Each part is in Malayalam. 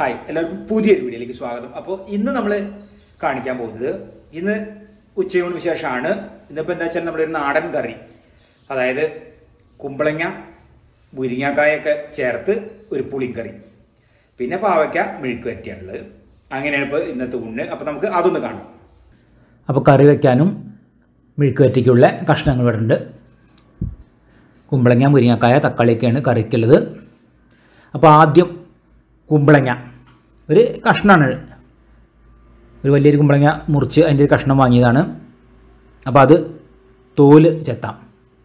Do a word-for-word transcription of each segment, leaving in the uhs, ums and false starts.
ഹായ്, എല്ലാവർക്കും പുതിയൊരു വീഡിയോയിലേക്ക് സ്വാഗതം. അപ്പോൾ ഇന്ന് നമ്മൾ കാണിക്കാൻ പോകുന്നത് ഇന്ന് ഉച്ചയൂണ് വിശേഷമാണ്. ഇന്നിപ്പോൾ എന്താ വെച്ചാൽ നമ്മളൊരു നാടൻ കറി, അതായത് കുമ്പളങ്ങ മുരിങ്ങാക്കായൊക്കെ ചേർത്ത് ഒരു പുളിക്കറി, പിന്നെ പാവയ്ക്ക മെഴുക്ക് വരട്ടിയാണുള്ളത്. അങ്ങനെയാണ് ഇപ്പോൾ ഇന്നത്തെ ഊണ്. അപ്പോൾ നമുക്ക് അതൊന്ന് കാണാം. അപ്പോൾ കറി വയ്ക്കാനും മെഴുക്ക് വരട്ടിക്കുള്ള കഷ്ണങ്ങൾ ഇവിടെ ഉണ്ട്. കുമ്പളങ്ങ മുരിങ്ങാക്കായ തക്കാളിയൊക്കെയാണ് കറിക്കുള്ളത്. അപ്പോൾ ആദ്യം കുമ്പളങ്ങ ഒരു കഷ്ണമാണ്, ഒരു വലിയൊരു കുമ്പളങ്ങ മുറിച്ച് അതിൻ്റെ ഒരു കഷ്ണം വാങ്ങിയതാണ്. അപ്പോൾ അത് തോല് ചെത്താം.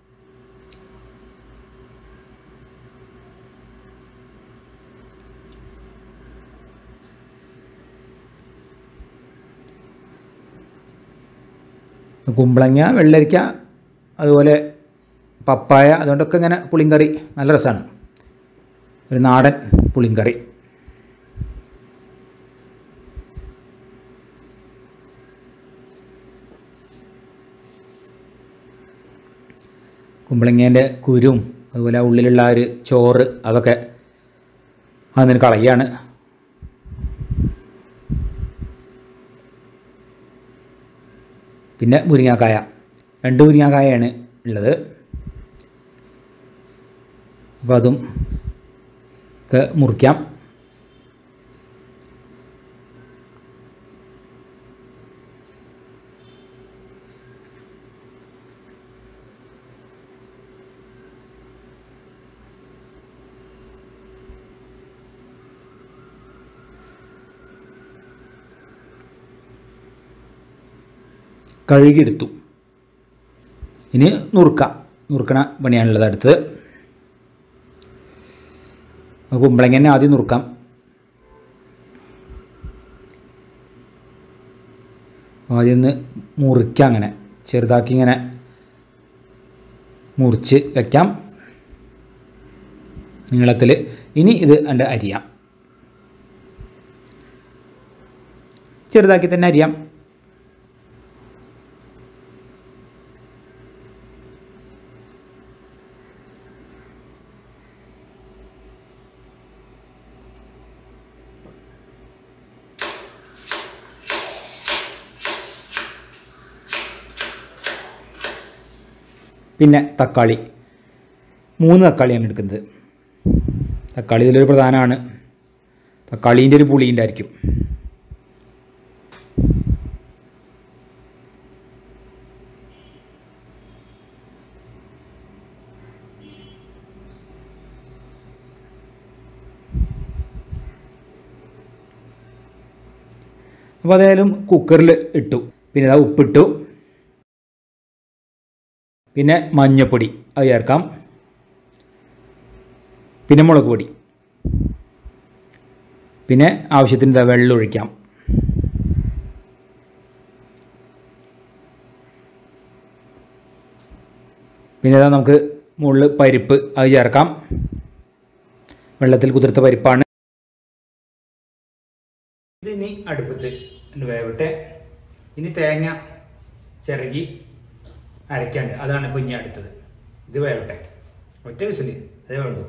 കുമ്പളങ്ങ, വെള്ളരിക്ക, അതുപോലെ പപ്പായ, അതുകൊണ്ടൊക്കെ ഇങ്ങനെ പുളിങ്കറി നല്ല രസമാണ്. ഒരു നാടൻ പുളിങ്കറി. കുമ്പളങ്ങേൻ്റെ കുരും അതുപോലെ ആ ഉള്ളിലുള്ള ഒരു ചോറ് അതൊക്കെ അതിന് കളയാണ്. പിന്നെ മുരിങ്ങാക്കായ, രണ്ട് മുരിങ്ങാക്കായാണ് ഉള്ളത്. അപ്പോൾ അതും ഒക്കെ മുറിക്കാം. കഴുകിയെടുത്തു. ഇനി നുറുക്കാം. നുറുക്കണ പണിയാണുള്ളത് അടുത്ത്. കുമ്പളങ്ങ തന്നെ ആദ്യം നുറുക്കാം. ആദ്യം ഒന്ന് മുറിക്കാം, അങ്ങനെ ചെറുതാക്കി ഇങ്ങനെ മുറിച്ച് വയ്ക്കാം നീളത്തിൽ. ഇനി ഇത് എൻ്റെ അരിയാം, ചെറുതാക്കി തന്നെ അരിയാം. പിന്നെ തക്കാളി, മൂന്ന് തക്കാളിയാണ് എടുക്കുന്നത്. തക്കാളി ഇതിലൊരു പ്രധാനമാണ്. തക്കാളീൻ്റെ ഒരു പുളി ഉണ്ടായിരിക്കും. അപ്പോൾ അതായാലും കുക്കറിൽ ഇട്ടു. പിന്നെ അത് ഉപ്പിട്ടു. പിന്നെ മഞ്ഞൾപ്പൊടി അത് ചേർക്കാം. പിന്നെ മുളക് പൊടി, പിന്നെ ആവശ്യത്തിന് വെള്ളം ഒഴിക്കാം. പിന്നെ ഇതാ നമുക്ക് മുകളിൽ പരിപ്പ് അത് ചേർക്കാം. വെള്ളത്തിൽ കുതിർത്ത പരിപ്പാണ്. ഇത് ഇനി അടുപ്പത്ത് വേവട്ടെ. ഇനി തേങ്ങ ചിരകി അരയ്ക്കാണ്ട്, അതാണ് ഇപ്പോൾ ഇനി അടുത്തത്. ഇത് വേവട്ടെ, ഒറ്റ വിസില് അതേ വേണ്ടു.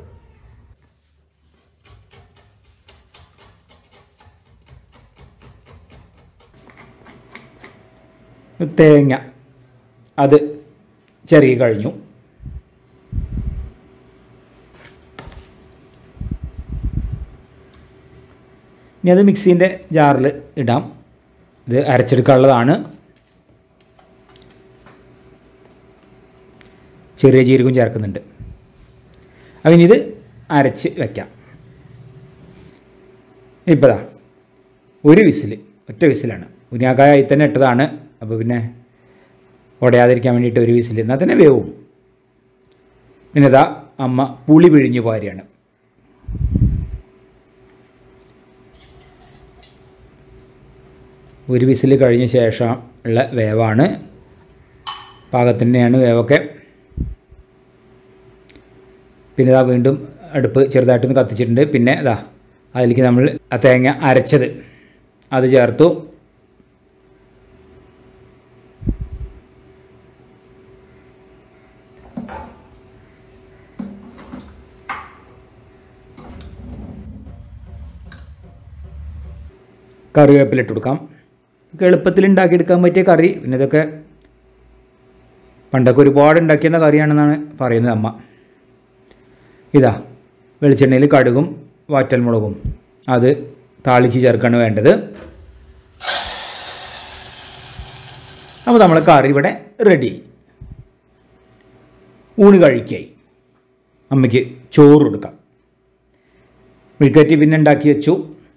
തേങ്ങ അത് ചെറിയ കഴിഞ്ഞു. ഇനി അത് മിക്സീൻ്റെ ജാറിൽ ഇടാം. ഇത് അരച്ചെടുക്കാനുള്ളതാണ്. ചെറിയ ജീരകം ചേർക്കുന്നുണ്ട്. അപ്പം ഇത് അരച്ച് വയ്ക്കാം. ഇപ്പോൾ ദാ ഒരു വിസിൽ, ഒറ്റ വിസിലാണ്. മുരിങ്ങാക്കായ ആയി തന്നെ ഇട്ടതാണ്. അപ്പോൾ പിന്നെ ഉടയാതിരിക്കാൻ വേണ്ടിയിട്ട് ഒരു വിസിൽ, എന്നാൽ തന്നെ വേവും. പിന്നെ ഇതാ അമ്മ പുളി പിഴിഞ്ഞ് പാരിയാണ്. ഒരു വിസിൽ കഴിഞ്ഞ ശേഷം ഉള്ള വേവാണ്. പാകത്തിൻ്റെയാണ് വേവൊക്കെ. പിന്നെ ഇതാ വീണ്ടും അടുപ്പ് ചെറുതായിട്ടൊന്ന് കത്തിച്ചിട്ടുണ്ട്. പിന്നെ ഇതാ അതിലേക്ക് നമ്മൾ ആ തേങ്ങ അരച്ചത് അത് ചേർത്തു. കറിവേപ്പില ഇട്ട് കൊടുക്കാം. എളുപ്പത്തിൽ ഉണ്ടാക്കിയെടുക്കാൻ പറ്റിയ കറി. പിന്നെ ഇതൊക്കെ പണ്ടൊക്കെ ഒരുപാട് ഉണ്ടാക്കിയെന്ന കറിയാണെന്നാണ് പറയുന്നത് അമ്മ. ഇതാ വെളിച്ചെണ്ണയിൽ കടുകും വാറ്റൽമുളകും അത് താളിച്ച് ചേർക്കാണ് വേണ്ടത്. അപ്പോൾ നമ്മൾ കറി ഇവിടെ റെഡി. ഊണ് കഴിക്കായി. അമ്മയ്ക്ക് ചോറ് കൊടുക്കാം. മെഴുക്കുവരട്ടി പിന്നെ ഉണ്ടാക്കി വെച്ചു.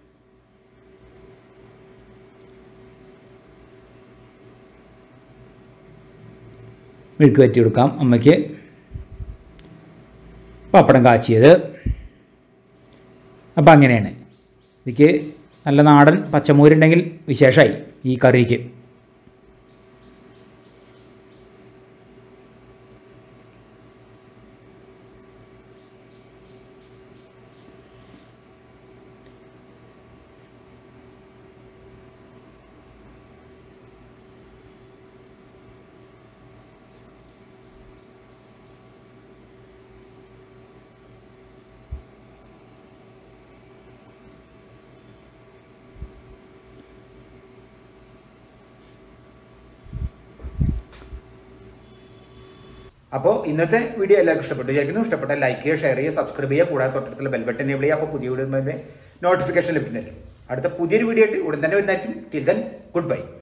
മെഴുക്കുവരട്ടി കൊടുക്കാം അമ്മയ്ക്ക്. പപ്പടം കാച്ചിയത്. അപ്പം അങ്ങനെയാണ്. ഇതിക്ക് നല്ല നാടൻ പച്ചമോരുണ്ടെങ്കിൽ വിശേഷമായി ഈ കറിക്ക്. അപ്പോൾ ഇന്നത്തെ വീഡിയോ എല്ലാവർക്കും ഇഷ്ടപ്പെട്ടു വിചാരിക്കുന്നു. ഇഷ്ടപ്പെട്ട ലൈക്ക് ചെയ്യുക, ഷെയർ ചെയ്യുക, സബ്സ്ക്രൈബ് ചെയ്യുക, കൂടാതെ തൊട്ടടുത്തുള്ള ബെൽ ബട്ടൺ എനേബിൾ ചെയ്യുക. അപ്പോൾ പുതിയ വീഡിയോ നോട്ടിഫിക്കേഷൻ ലഭിക്കുന്നതായിരിക്കും. അടുത്ത പുതിയൊരു വീഡിയോ ആയിട്ട് ഉടൻ തന്നെ വരുന്നതായിരിക്കും. Till then good by.